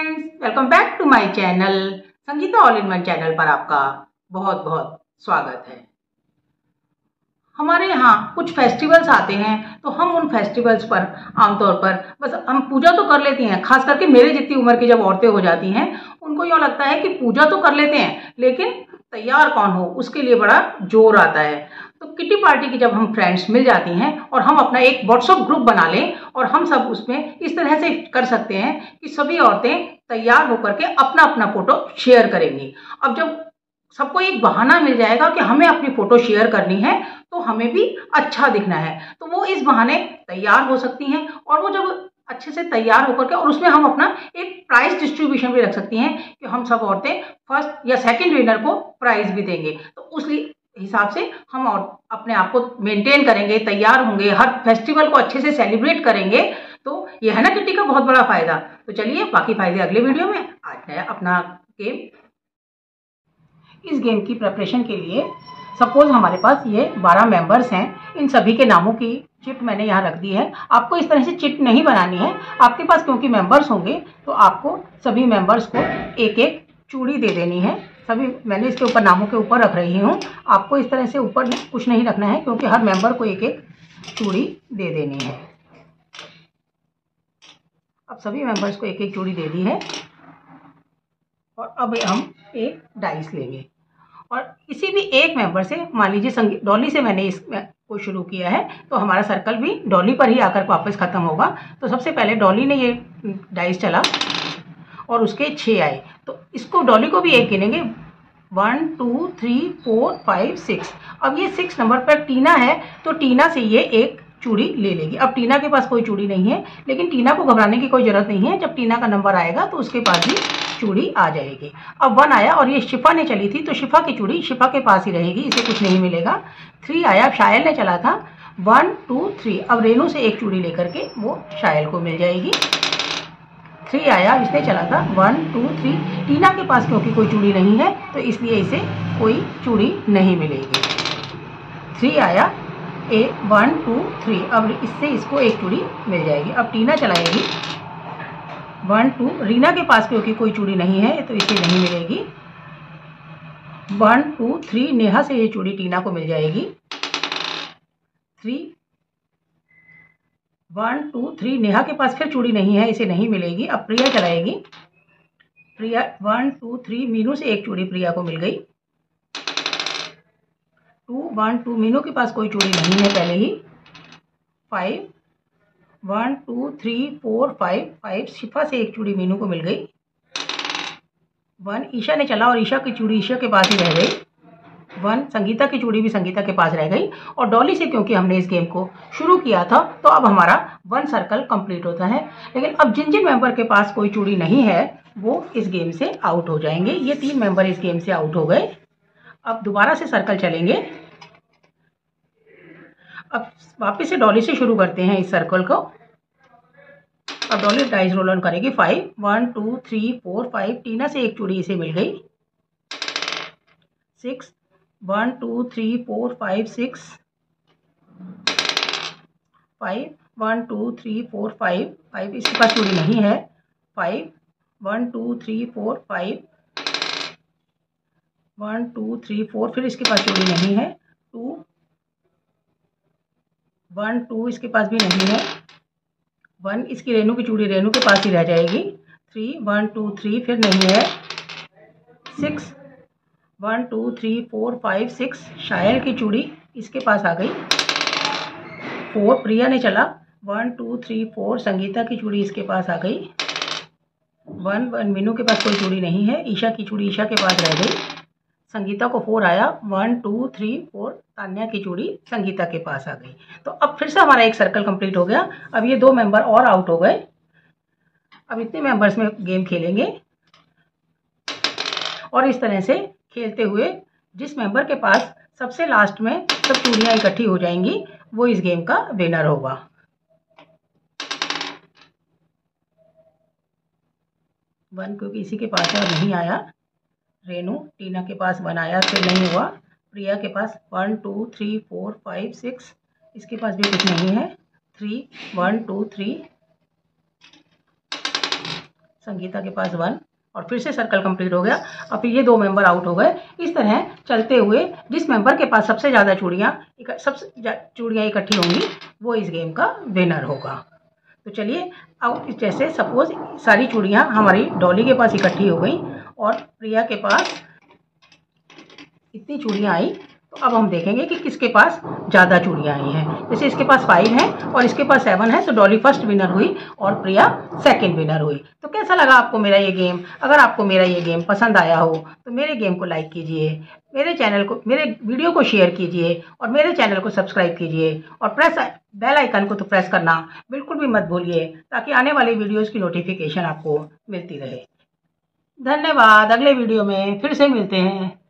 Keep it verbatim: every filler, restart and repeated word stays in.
Friends, welcome back to my channel. Sangeeta all in one channel पर आपका बहुत बहुत स्वागत है। हमारे यहाँ कुछ फेस्टिवल्स आते हैं तो हम उन फेस्टिवल्स पर आमतौर पर बस हम पूजा तो कर लेती हैं। खास करके मेरे जितनी उम्र की जब औरतें हो जाती हैं उनको यूँ लगता है कि पूजा तो कर लेते हैं लेकिन तैयार कौन हो उसके लिए बड़ा जोर आता है। तो किटी पार्टी की जब हम फ्रेंड्स मिल जाती हैं और हम अपना एक व्हाट्सएप ग्रुप बना लें और हम सब उसमें इस तरह से कर सकते हैं कि सभी औरतें तैयार होकर के अपना अपना फोटो शेयर करेंगी। अब जब सबको एक बहाना मिल जाएगा कि हमें अपनी फोटो शेयर करनी है तो हमें भी अच्छा दिखना है, तो वो इस बहाने तैयार हो सकती हैं और वो जब अच्छे से तैयार होकर के और उसमें हम अपना एक प्राइज डिस्ट्रीब्यूशन भी रख सकती हैं कि हम सब औरतें फर्स्ट या सेकंड विनर को प्राइज भी देंगे। तो उस हिसाब से हम और अपने आप को मेंटेन करेंगे, तैयार होंगे, हर फेस्टिवल को अच्छे से सेलिब्रेट करेंगे। तो ये है ना किटी का बहुत बड़ा फायदा। तो चलिए बाकी फायदे अगले वीडियो में। आज है अपना गेम। इस गेम की प्रिपरेशन के लिए सपोज हमारे पास ये बारह मेंबर्स हैं, इन सभी के नामों की चिट मैंने यहाँ रख दी है। आपको इस तरह से चिट नहीं बनानी है, आपके पास क्योंकि मेंबर्स होंगे तो आपको सभी मेंबर्स को एक एक चूड़ी दे देनी है। सभी मैंने इसके ऊपर नामों के ऊपर रख रही हूँ। आपको इस तरह से ऊपर कुछ नहीं रखना है क्योंकि हर मेंबर को एक एक चूड़ी दे देनी है। अब सभी मेंबर्स को एक एक चूड़ी दे दी है और अब हम एक डाइस लेंगे और किसी भी एक मेंबर से, मान लीजिए संगीत डॉली से मैंने इसको शुरू किया है तो हमारा सर्कल भी डॉली पर ही आकर वापस खत्म होगा। तो सबसे पहले डॉली ने ये डाइस चला और उसके छः आए, तो इसको डॉली को भी एक गिनेंगे, one two three four five six. अब ये सिक्स नंबर पर टीना है तो टीना से ये एक चूड़ी ले लेगी। अब टीना के पास कोई चूड़ी नहीं है लेकिन टीना को घबराने की कोई जरूरत नहीं है, जब टीना का नंबर आएगा तो उसके पास भी चूड़ी आ जाएगी। अब वन आया और ये शिफा ने चली थी तो शिफा की चूड़ी शिफा के पास ही रहेगी, इसे कुछ नहीं मिलेगा। थ्री आया, अब शायल ने चला था, वन टू थ्री, अब रेनू से एक चूड़ी लेकर के वो शायल को मिल जाएगी। थ्री आया, इसने चला था, वन टू थ्री, टीना के पास क्योंकि कोई चूड़ी नहीं है तो इसलिए इसे कोई चूड़ी नहीं मिलेगी। थ्री आया, ए वन टू थ्री, अब इससे इसको एक चूड़ी मिल जाएगी। अब टीना चलाएगी, वन टू, रीना के पास क्योंकि कोई चूड़ी नहीं है तो इसे नहीं मिलेगी। वन टू थ्री, नेहा से ये चूड़ी टीना को मिल जाएगी। Three, one two three, Neha के पास फिर चूड़ी नहीं है, इसे नहीं मिलेगी। अब प्रिया चलाएगी, Priya, one two three, Meenu से एक चूड़ी प्रिया को मिल गई। टू, वन टू, मीनू के पास कोई चूड़ी नहीं है पहले ही। Five, one two three four five, five, Shifa से एक चूड़ी मीनू को मिल गई। वन, ईशा ने चला और ईशा की चूड़ी ईशा के पास ही रह गई। वन, संगीता की चूड़ी भी संगीता के पास रह गई। और डॉली से क्योंकि हमने इस गेम को शुरू किया था तो अब हमारा वन सर्कल कंप्लीट होता है। लेकिन अब जिन जिन मेंबर के पास कोई चूड़ी नहीं है वो इस गेम से आउट हो जाएंगे। ये तीन मेंबर इस गेम से आउट हो गए। अब दोबारा से सर्कल चलेंगे। अब वापस से डॉली से शुरू करते हैं इस सर्कल को। अब डॉली डाइस रोल ऑन करेगी, five, one two three four five, Tina से एक चूड़ी इसे मिल गई। Six, one two three four five six, five, one two three four five, five, इसके पास चूड़ी नहीं है। Five, one two three four five, one two three four, फिर इसके पास चूड़ी नहीं है। टू, वन टू, इसके पास भी नहीं है। वन, इसकी रेनू की चूड़ी रेनू के पास ही रह जाएगी। थ्री, वन टू थ्री, फिर नहीं है। Six, one two three four five six, Shayar की चूड़ी इसके पास आ गई। फोर, प्रिया ने चला, one two three four, Sangeeta की चूड़ी इसके पास आ गई। वन, वन, मीनू के पास कोई चूड़ी नहीं है, ईशा की चूड़ी ईशा के पास रह गई। संगीता को फोर आया, one two three four, Tanya की चूड़ी संगीता के पास आ गई। तो अब फिर से हमारा एक सर्कल कंप्लीट हो गया। अब ये दो मेंबर और आउट हो गए। अब इतने मेंबर्स में गेम खेलेंगे और इस तरह से खेलते हुए जिस मेंबर के पास सबसे लास्ट में सब चूड़ियाँ इकट्ठी हो जाएंगी वो इस गेम का विनर होगा। वन क्योंकि इसी के पास है और नहीं आया। रेनू, टीना के पास वन आया, फिर नहीं हुआ। प्रिया के पास one two three four five six, इसके पास भी कुछ नहीं है। Three, one two three, Sangeeta के पास वन, और फिर से सर्कल कंप्लीट हो गया। अब फिर ये दो मेंबर आउट हो गए। इस तरह चलते हुए जिस मेंबर के पास सबसे ज़्यादा चूड़ियाँ सबसे चूड़ियाँ इकट्ठी होंगी वो इस गेम का विनर होगा। तो चलिए, अब जैसे सपोज सारी चूड़ियाँ हमारी डॉली के पास इकट्ठी हो गई और प्रिया के पास इतनी चूड़ियाँ आई, तो अब हम देखेंगे कि किसके पास ज़्यादा चूड़ियाँ आई हैं। जैसे इसके पास फाइव है और इसके पास सेवन है, तो डॉली फर्स्ट विनर हुई और प्रिया सेकंड विनर हुई। तो कैसा लगा आपको मेरा ये गेम? अगर आपको मेरा ये गेम पसंद आया हो तो मेरे गेम को लाइक कीजिए, मेरे चैनल को मेरे वीडियो को शेयर कीजिए और मेरे चैनल को सब्सक्राइब कीजिए और प्रेस बेल आइकन को तो प्रेस करना बिल्कुल भी मत भूलिए, ताकि आने वाली वीडियोज़ की नोटिफिकेशन आपको मिलती रहे। धन्यवाद। अगले वीडियो में फिर से मिलते हैं।